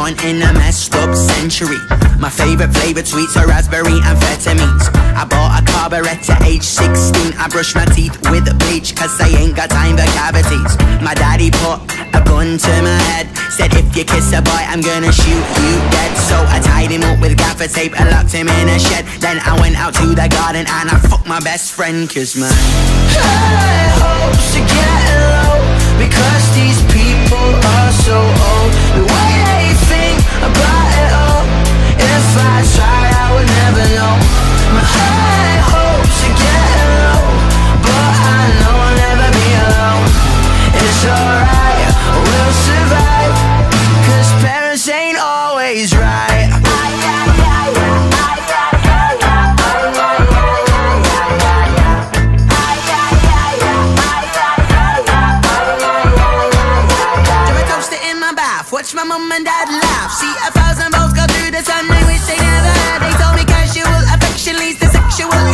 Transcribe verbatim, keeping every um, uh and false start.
born in a messed up century. My favourite flavoured sweets are raspberry and amphetamines. I bought a carburettor at age sixteen. I brush my teeth with bleach cause I ain't got time for cavities. My daddy put a gun to my head, said if you kiss a boy I'm gonna shoot you dead. So I tied him up with gaffer tape and locked him in a shed. Then I went out to the garden and I fucked my best friend. Cause my high hopes are getting low because these people are so old. The way they think about it all, if I tried I would never know. My high hopes are getting low, but I know I'll never be alone. It's alright, we'll survive, cause parents ain't always right. Watch my mum and dad laugh, see a thousand volts go through the sun. They wish they never had. They told me casual affection leads to sexual